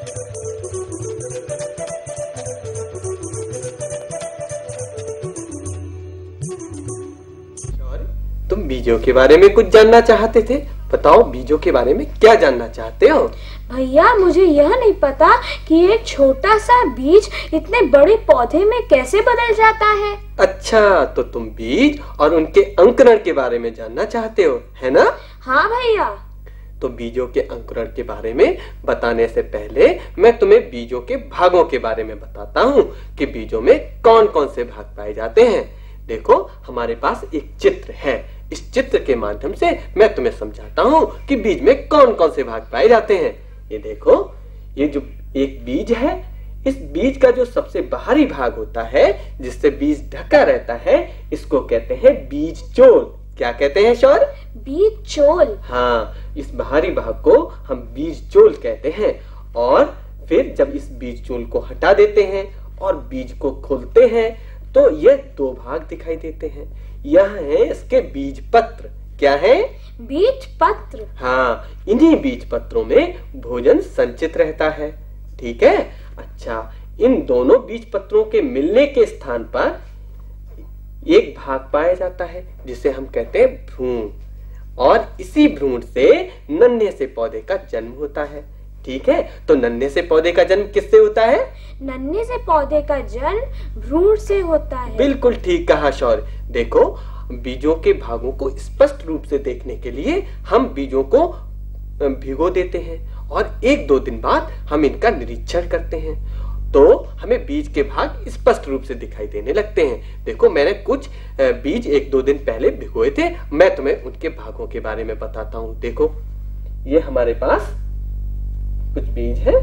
तुम बीजों के बारे में कुछ जानना चाहते थे, बताओ बीजों के बारे में क्या जानना चाहते हो? भैया मुझे यह नहीं पता कि एक छोटा सा बीज इतने बड़े पौधे में कैसे बदल जाता है। अच्छा, तो तुम बीज और उनके अंकुरण के बारे में जानना चाहते हो, है ना? हाँ भैया। तो बीजों के अंकुरण के बारे में बताने से पहले मैं तुम्हें बीजों के भागों के बारे में बताता हूँ कि बीजों में कौन कौन से भाग पाए जाते हैं। देखो हमारे पास एक चित्र है, इस चित्र के माध्यम से मैं तुम्हें समझाता हूँ कि बीज में कौन कौन से भाग पाए जाते हैं। ये देखो, ये जो एक बीज है, इस बीज का जो सबसे बाहरी भाग होता है जिससे बीज ढका रहता है, इसको कहते हैं बीज चोल। क्या कहते हैं शौर्य? बीज चोल। हाँ, इस बाहरी भाग को हम बीज चोल कहते हैं। और फिर जब इस बीज चोल को हटा देते हैं और बीज को खोलते हैं तो ये दो भाग दिखाई देते हैं। यह है इसके बीज पत्र। क्या है? बीज पत्र। हाँ, इन्हीं बीज पत्रों में भोजन संचित रहता है। ठीक है। अच्छा, इन दोनों बीज पत्रों के मिलने के स्थान पर एक भाग पाया जाता है जिसे हम कहते हैं भ्रूण, और इसी भ्रूण से नन्हे से पौधे का जन्म होता है। ठीक है, तो नन्हे से पौधे का जन्म किससे होता है? नन्हे से पौधे का जन्म भ्रूण से होता है। बिल्कुल ठीक कहा शौर्य। देखो, बीजों के भागों को स्पष्ट रूप से देखने के लिए हम बीजों को भिगो देते हैं और 1-2 दिन बाद हम इनका निरीक्षण करते हैं, तो हमें बीज के भाग स्पष्ट रूप से दिखाई देने लगते हैं। देखो, मैंने कुछ बीज 1-2 दिन पहले भिगोए थे, मैं तुम्हें उनके भागों के बारे में बताता हूँ। देखो, ये हमारे पास कुछ बीज है,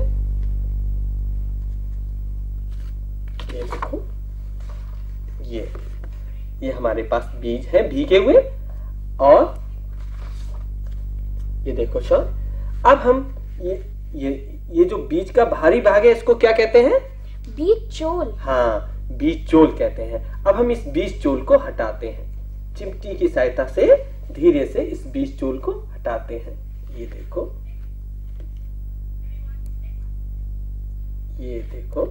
ये देखो, ये हमारे पास बीज है भीगे हुए। और ये देखो सर, अब हम ये जो बीज का भारी भाग है इसको क्या कहते हैं? बीज चोल। हाँ, बीज चोल कहते हैं। अब हम इस बीज चोल को हटाते हैं, चिमटी की सहायता से धीरे से इस बीज चोल को हटाते हैं। ये देखो, ये देखो,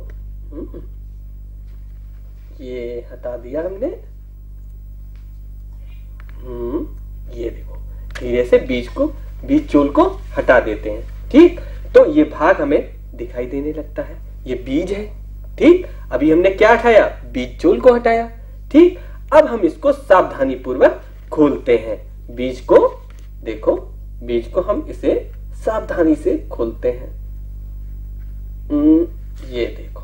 ये हटा दिया हमने। ये देखो, धीरे से बीज चोल को हटा देते हैं। ठीक, तो ये भाग हमें दिखाई देने लगता है, ये बीज है। ठीक, अभी हमने क्या हटाया? बीज चोल को हटाया। ठीक, अब हम इसको सावधानी पूर्वक खोलते हैं। बीज को देखो, बीज को हम इसे सावधानी से खोलते हैं। ये देखो,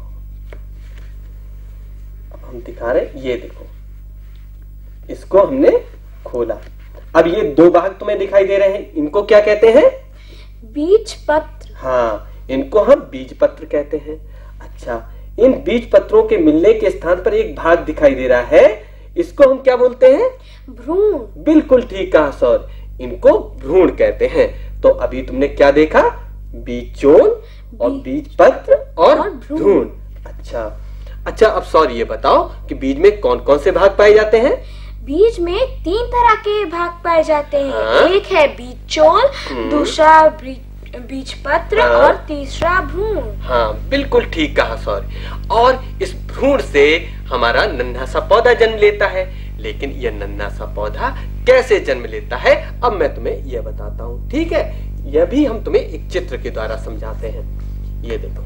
अब हम दिखा रहे हैं, ये देखो, इसको हमने खोला। अब ये 2 भाग तुम्हें दिखाई दे रहे हैं, इनको क्या कहते हैं? बीज पत्र। हाँ, इनको हम बीज पत्र कहते हैं। अच्छा, इन बीज पत्रों के मिलने के स्थान पर एक भाग दिखाई दे रहा है, इसको हम क्या बोलते हैं? भ्रूण। बिल्कुल ठीक कहा सर, इनको भ्रूण कहते हैं। तो अभी तुमने क्या देखा? बीज चोल और बीज पत्र और भ्रूण। अच्छा, अब सॉरी, ये बताओ कि बीज में कौन कौन से भाग पाए जाते हैं? बीज में 3 तरह के भाग पाए जाते हैं। हाँ? एक है बीज चोल, दूसरा बीज पत्र और तीसरा भ्रूण। हाँ, बिल्कुल ठीक कहा सॉरी। और इस भ्रूण से हमारा नन्हा सा पौधा जन्म लेता है। लेकिन यह नन्हा सा पौधा कैसे जन्म लेता है, अब मैं तुम्हें यह बताता हूँ। ठीक है, यह भी हम तुम्हें एक चित्र के द्वारा समझाते हैं। ये देखो,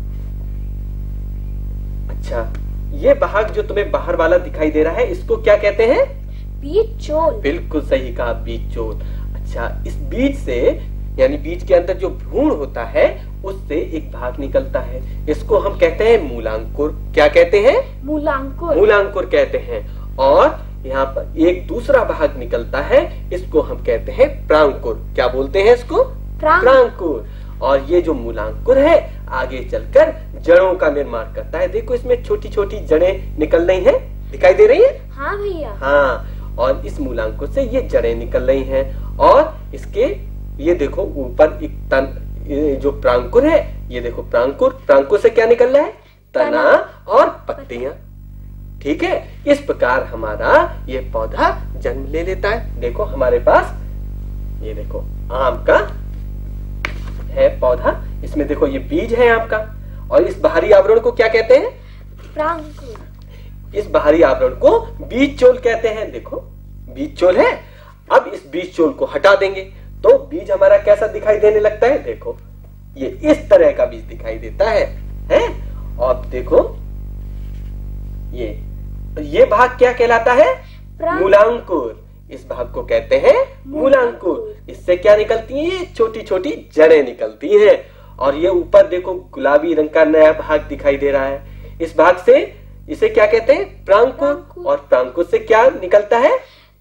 अच्छा, ये भाग जो तुम्हें बाहर वाला दिखाई दे रहा है, इसको क्या कहते हैं? बीज चोल। बिल्कुल सही कहा, बीज चोल। अच्छा, इस बीज से, यानी बीज के अंदर जो भ्रूण होता है उससे एक भाग निकलता है, इसको हम कहते हैं मूलांकुर। क्या कहते हैं? मूलांकुर। मूलांकुर कहते हैं। और यहाँ पर एक दूसरा भाग निकलता है, इसको हम कहते हैं प्रांकुर। क्या बोलते हैं इसको? प्रांकुर। और ये जो मूलांकुर है आगे चलकर जड़ों का निर्माण करता है। देखो, इसमें छोटी छोटी जड़ें निकल रही हैं, दिखाई दे रही है? हाँ भैया। हाँ, और इस मूलांकुर से ये जड़ें निकल रही हैं और इसके ये देखो ऊपर एक तन, जो प्रांकुर है, ये देखो प्रांकुर से क्या निकल रहा है? तना और पत्तियां। ठीक है, इस प्रकार हमारा ये पौधा जन्म ले लेता है। देखो, हमारे पास ये देखो आम का है पौधा, इसमें देखो ये बीज है आपका, और इस बाहरी आवरण को क्या कहते हैं? प्रांकुर। इस बाहरी आवरण को बीज चोल कहते हैं। देखो बीज चोल है। अब इस बीज चोल को हटा देंगे तो बीज हमारा कैसा दिखाई देने लगता है? देखो ये इस तरह का बीज दिखाई देता है? और देखो ये भाग क्या कहलाता है? मूलांकुर। इस भाग को कहते हैं मूलांकुर। इससे क्या निकलती है? छोटी छोटी जड़ें निकलती हैं। और ये ऊपर देखो गुलाबी रंग का नया भाग दिखाई दे रहा है। इस भाग से इसे क्या कहते हैं? प्रांकुर। और प्रांकुर से क्या निकलता है?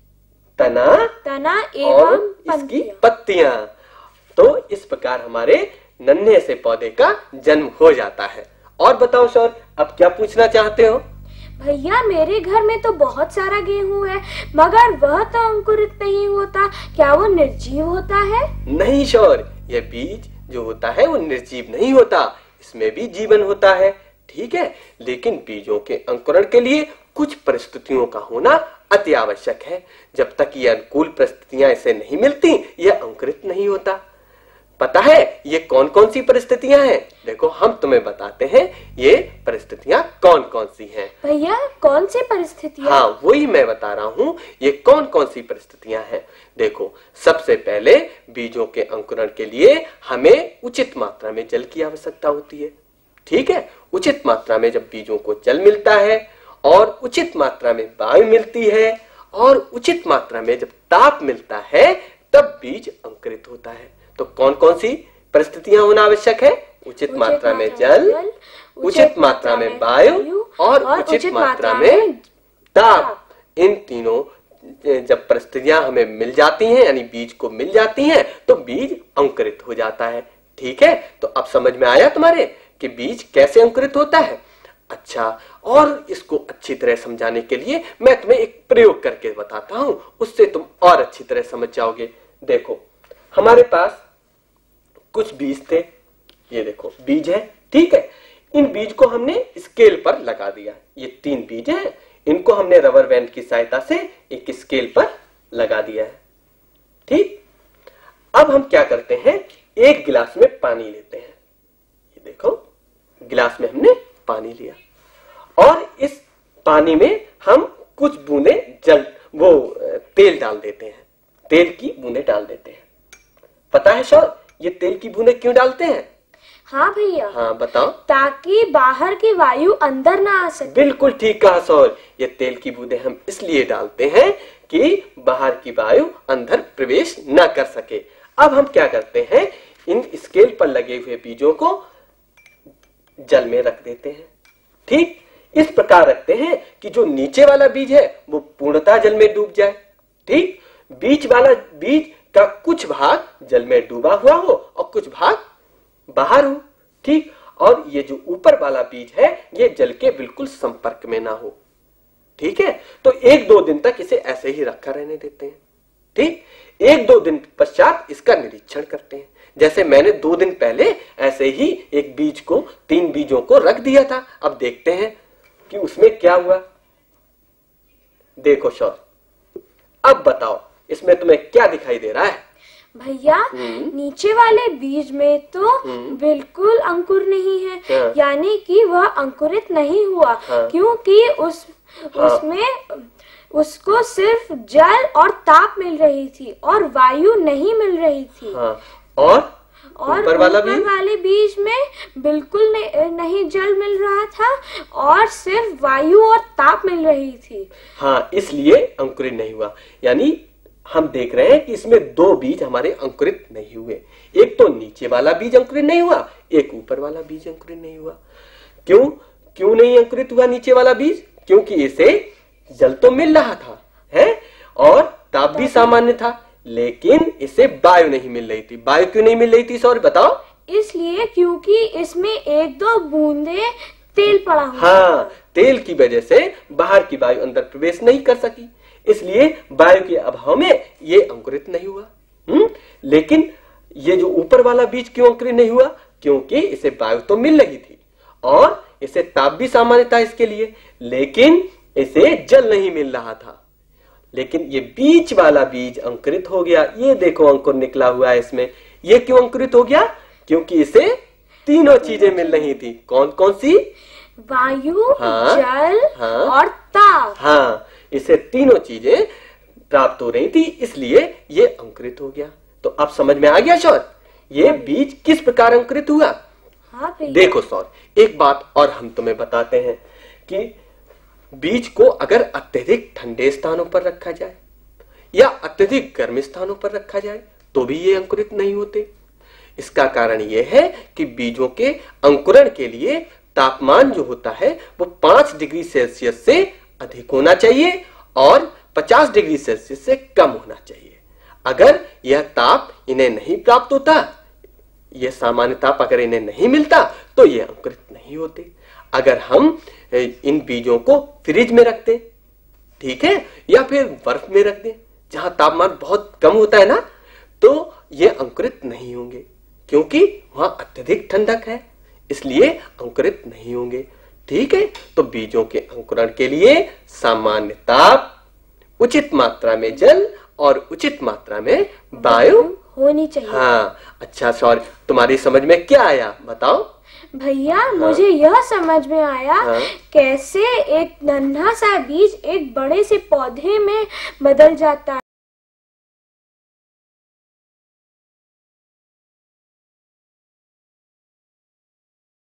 तना एवं इसकी पत्तियां। तो इस प्रकार हमारे नन्हे से पौधे का जन्म हो जाता है। और बताओ सर, अब क्या पूछना चाहते हो? भैया मेरे घर में तो बहुत सारा गेहूं है, मगर वह तो अंकुरित नहीं होता, क्या वो निर्जीव होता है? नहीं शौर, यह बीज जो होता है वो निर्जीव नहीं होता, इसमें भी जीवन होता है। ठीक है, लेकिन बीजों के अंकुरण के लिए कुछ परिस्थितियों का होना अति आवश्यक है। जब तक ये अनुकूल परिस्थितियां इसे नहीं मिलती, यह अंकुरित नहीं होता। पता है ये कौन कौन सी परिस्थितियां हैं? देखो हम तुम्हें बताते हैं ये परिस्थितियां कौन कौन सी हैं। भैया कौन सी परिस्थितियां? हाँ वही मैं बता रहा हूँ, ये कौन कौन सी परिस्थितियां हैं। देखो सबसे पहले बीजों के अंकुरण के लिए हमें उचित मात्रा में जल की आवश्यकता होती है। ठीक है, उचित मात्रा में जब बीजों को जल मिलता है और उचित मात्रा में वायु मिलती है और उचित मात्रा में जब ताप मिलता है, तब बीज अंकुरित होता है। तो कौन कौन सी परिस्थितियां होना आवश्यक है? उचित मात्रा में जल, उचित मात्रा में वायु और उचित मात्रा में ताप। इन तीनों जब परिस्थितियां हमें मिल जाती हैं, यानी बीज को मिल जाती हैं, तो बीज अंकुरित हो जाता है। ठीक है, तो अब समझ में आया तुम्हारे कि बीज कैसे अंकुरित होता है? अच्छा, और इसको अच्छी तरह समझाने के लिए मैं तुम्हें एक प्रयोग करके बताता हूं, उससे तुम और अच्छी तरह समझ जाओगे। देखो हमारे पास कुछ बीज थे, ये देखो बीज है। ठीक है, इन बीज को हमने स्केल पर लगा दिया। ये 3 बीज हैं, इनको हमने रबर बैंड की सहायता से एक स्केल पर लगा दिया है। ठीक, अब हम क्या करते हैं, एक गिलास में पानी लेते हैं। ये देखो गिलास में हमने पानी लिया और इस पानी में हम कुछ बूंदे तेल डाल देते हैं। तेल की बूंदे डाल देते हैं। पता है सर ये तेल की बूंदे क्यों डालते हैं? हाँ भैया। हाँ बताओ। ताकि बाहर की वायु अंदर ना आ सके। बिल्कुल ठीक कहा सर, ये तेल की बूंदे हम इसलिए डालते हैं कि बाहर की वायु अंदर प्रवेश न कर सके। अब हम क्या करते हैं, इन स्केल पर लगे हुए बीजों को जल में रख देते हैं। ठीक, इस प्रकार रखते हैं कि जो नीचे वाला बीज है वो पूर्णतः जल में डूब जाए। ठीक, बीच वाला बीज का कुछ भाग जल में डूबा हुआ हो और कुछ भाग बाहर हो। ठीक, और ये जो ऊपर वाला बीज है ये जल के बिल्कुल संपर्क में ना हो। ठीक है, तो 1-2 दिन तक इसे ऐसे ही रखा रहने देते हैं। ठीक, 1-2 दिन पश्चात इसका निरीक्षण करते हैं। जैसे मैंने 2 दिन पहले ऐसे ही एक बीज को 3 बीजों को रख दिया था। अब देखते हैं कि उसमें क्या हुआ। देखो सर, अब बताओ इसमें तुम्हें क्या दिखाई दे रहा है? भैया नीचे वाले बीज में तो बिल्कुल अंकुर नहीं है। हाँ। यानी कि वह अंकुरित नहीं हुआ। हाँ। क्योंकि उसमें उसको सिर्फ जल और ताप मिल रही थी और वायु नहीं मिल रही थी। हाँ। और ऊपर वाले बीज में बिल्कुल नहीं जल मिल रहा था और सिर्फ वायु और ताप मिल रही थी। हाँ, इसलिए अंकुरित नहीं हुआ। यानी हम देख रहे हैं कि इसमें 2 बीज हमारे अंकुरित नहीं हुए। एक तो नीचे वाला बीज अंकुरित नहीं हुआ, एक ऊपर वाला बीज अंकुरित नहीं हुआ। क्यों नहीं अंकुरित हुआ नीचे वाला बीज? क्योंकि इसे जल तो मिल रहा था है और ताप भी सामान्य था, लेकिन इसे वायु नहीं मिल रही थी। वायु क्यों नहीं मिल रही थी सॉरी बताओ? इसलिए क्योंकि इसमें 1-2 बूंदे तेल पड़ा हुआ। हाँ, तेल की वजह से बाहर की वायु अंदर प्रवेश नहीं कर सकी, इसलिए वायु के अभाव में ये अंकुरित नहीं हुआ। लेकिन ये जो ऊपर वाला बीज क्यों अंकुरित नहीं हुआ? क्योंकि इसे वायु तो मिल रही थी और इसे ताप भी सामान्य था इसके लिए, लेकिन इसे जल नहीं मिल रहा था। लेकिन ये बीच वाला बीज अंकुरित हो गया। ये देखो अंकुर निकला हुआ है इसमें। ये क्यों अंकुरित हो गया? क्योंकि इसे तीनों चीजें मिल रही थी। कौन कौन सी? वायु, हाँ, जल, हाँ, और ताप। हाँ, इसे तीनों चीजें प्राप्त हो रही थी, इसलिए ये अंकुरित हो गया। तो अब समझ में आ गया सौर, ये बीज किस प्रकार अंकुरित हुआ? हाँ भैया। देखो सौर, एक बात और हम तुम्हें बताते हैं कि बीज को अगर अत्यधिक ठंडे स्थानों पर रखा जाए या अत्यधिक गर्म स्थानों पर रखा जाए तो भी ये अंकुरित नहीं होते। इसका कारण यह है कि बीजों के अंकुरण के लिए तापमान जो होता है वो 5 डिग्री सेल्सियस से अधिक होना चाहिए और 50 डिग्री सेल्सियस से कम होना चाहिए। अगर यह ताप इन्हें नहीं प्राप्त होता, यह सामान्य ताप अगर इन्हें नहीं मिलता तो ये अंकुरित नहीं होते। अगर हम इन बीजों को फ्रिज में रख दें, ठीक है, या फिर बर्फ में रख दें जहां तापमान बहुत कम होता है ना, तो ये अंकुरित नहीं होंगे क्योंकि वहां अत्यधिक ठंडक है, इसलिए अंकुरित नहीं होंगे। ठीक है, तो बीजों के अंकुरण के लिए सामान्य ताप, उचित मात्रा में जल और उचित मात्रा में वायु होनी चाहिए। हाँ, अच्छा सॉरी, तुम्हारी समझ में क्या आया बताओ? भैया मुझे यह समझ में आया कैसे एक नन्हा सा बीज एक बड़े से पौधे में बदल जाता है।